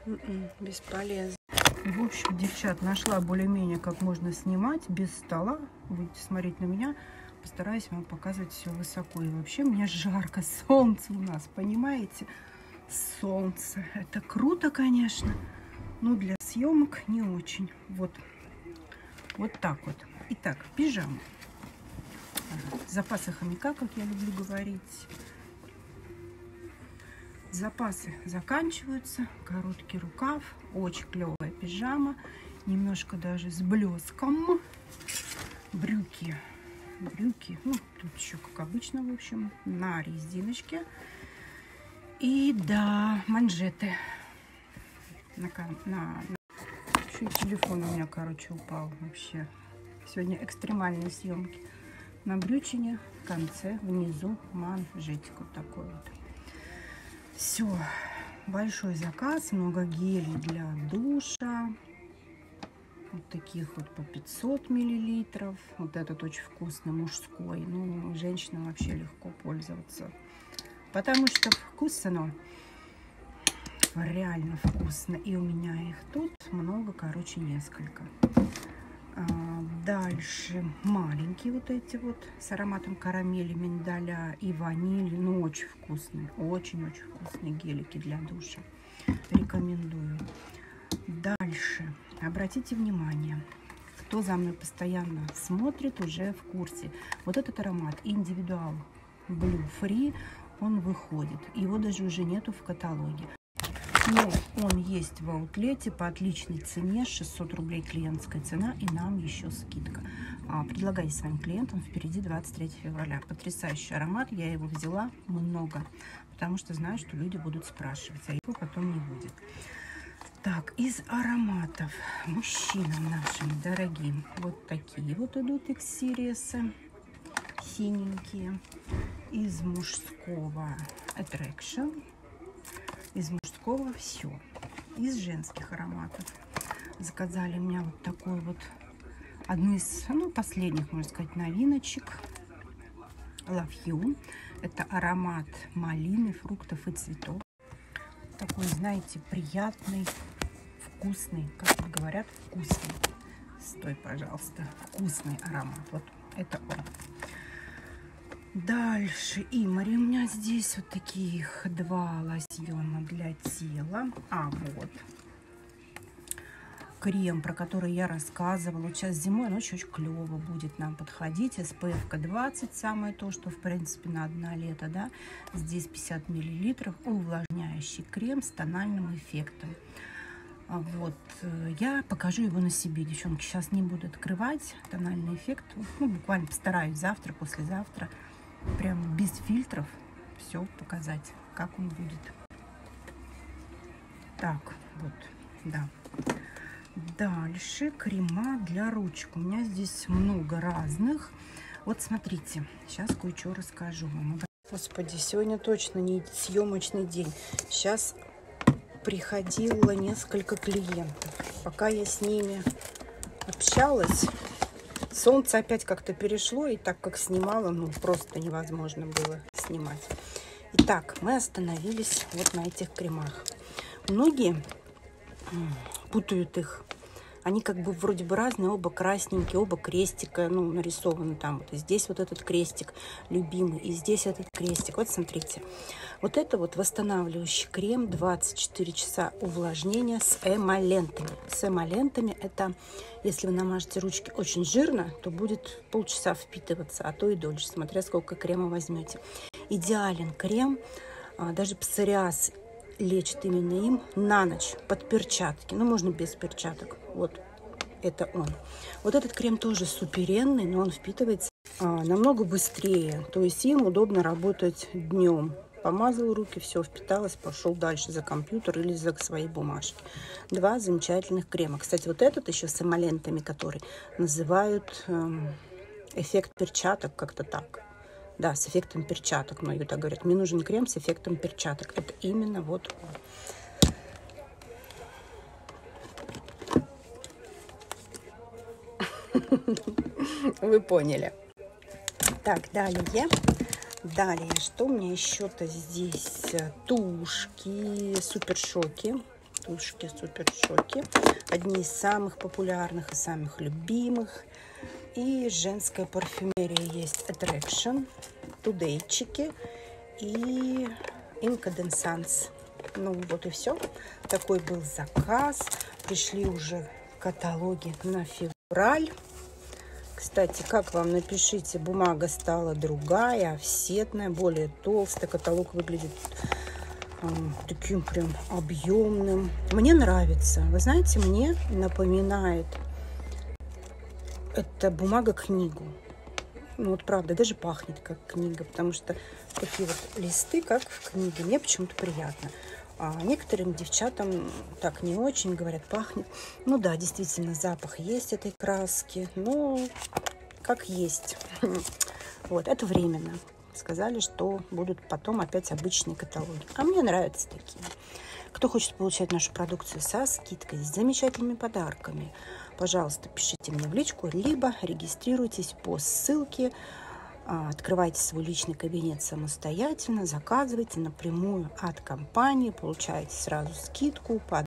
Бесполезно. В общем, девчат, нашла более-менее, как можно снимать без стола. Будете смотреть на меня. Постараюсь вам показывать все высоко. И вообще мне жарко. Солнце у нас, понимаете? Солнце. Это круто, конечно. Но для съемок не очень. Вот. Вот так вот. Итак, пижама. Запасы хомяка, как я люблю говорить. Запасы заканчиваются. Короткий рукав. Очень клевая пижама. Немножко даже с блеском. Брюки. Ну, тут еще, как обычно, в общем, на резиночке. И да, манжеты. Еще и телефон у меня, короче, упал вообще. Сегодня экстремальные съемки. На брючине, в конце, внизу манжетик вот такой вот. Все, большой заказ, много гелей для душа. Вот таких вот по 500 миллилитров. Вот этот очень вкусный, мужской. Ну, женщинам вообще легко пользоваться. Потому что вкусно. Реально вкусно. И у меня их тут много, короче, несколько. Дальше маленькие вот эти вот с ароматом карамели, миндаля и ванили. Ну, очень вкусные. Очень-очень вкусные гелики для душа. Рекомендую. Дальше. Обратите внимание, кто за мной постоянно смотрит, уже в курсе. Вот этот аромат Individual Blue Free, он выходит. Его даже уже нету в каталоге. Но он есть в аутлете по отличной цене, 600 рублей клиентская цена, и нам еще скидка. Предлагайте своим клиентам, впереди 23 февраля. Потрясающий аромат, я его взяла много, потому что знаю, что люди будут спрашивать, а его потом не будет. Так, из ароматов мужчинам нашим дорогим вот такие вот идут X-Series, синенькие. Из мужского Attraction. Из мужского все. Из женских ароматов заказали у меня вот такой вот, одну из, ну, последних, можно сказать, новиночек. Love You. Это аромат малины, фруктов и цветов. Такой, знаете, приятный, вкусный, как говорят, вкусный. Стой, пожалуйста. Вкусный аромат. Вот это он. Дальше Имари. У меня здесь вот таких два лосьона для тела. Вот. Крем, про который я рассказывала. Вот сейчас зимой он очень клево будет нам подходить. SPF 20, самое то, что в принципе на одно лето, да. Здесь 50 миллилитров. Увлажняющий крем с тональным эффектом. Вот, я покажу его на себе, девчонки. Сейчас не буду открывать тональный эффект. Ну, буквально постараюсь завтра, послезавтра, прям без фильтров все показать, как он будет. Так, вот, да. Дальше крема для ручек. У меня здесь много разных. Вот смотрите, сейчас кое-что расскажу вам. Господи, сегодня точно не съемочный день. Сейчас приходило несколько клиентов. Пока я с ними общалась, солнце опять как-то перешло, и так как снимала, ну просто невозможно было снимать. Итак, мы остановились вот на этих кремах. Многие путают их. Они как бы вроде бы разные, оба красненькие, оба крестика, ну, нарисованы там. Вот и здесь вот этот крестик любимый, и здесь этот крестик. Вот смотрите. Вот это вот восстанавливающий крем, 24 часа увлажнения с эмолентами. С эмолентами это, если вы намажете ручки очень жирно, то будет полчаса впитываться, а то и дольше, смотря сколько крема возьмете. Идеален крем, даже псориаз лечит именно им на ночь под перчатки. Ну, можно без перчаток. Вот это он. Вот этот крем тоже суперенный, но он впитывается намного быстрее. То есть им удобно работать днем. Помазал руки, все впиталось, пошел дальше за компьютер или за свои бумажки. Два замечательных крема. Кстати, вот этот еще с эмолентами, который называют эффект перчаток, как-то так. Да, с эффектом перчаток. Многие так говорят. Мне нужен крем с эффектом перчаток. Это именно вот он. Вы поняли. Так, далее. Далее, что у меня еще-то здесь? Тушки, супершоки. тушки Супер-Шоки. Одни из самых популярных и самых любимых. И женская парфюмерия есть Attraction, Тудейчики и Incandescence. Ну вот и все. Такой был заказ. Пришли уже каталоги на февраль. Кстати, как вам, напишите, бумага стала другая, офсетная, более толстая. Каталог выглядит таким прям объемным. Мне нравится. Вы знаете, мне напоминает эта бумага книгу. Ну вот правда, даже пахнет как книга, потому что такие вот листы, как в книге, мне почему-то приятно. А некоторым девчатам так не очень, говорят, пахнет. Ну да, действительно, запах есть этой краски, но как есть. Вот, это временно. Сказали, что будут потом опять обычные каталоги. А мне нравятся такие. Кто хочет получать нашу продукцию со скидкой, с замечательными подарками, пожалуйста, пишите мне в личку, либо регистрируйтесь по ссылке, открывайте свой личный кабинет самостоятельно, заказывайте напрямую от компании, получаете сразу скидку,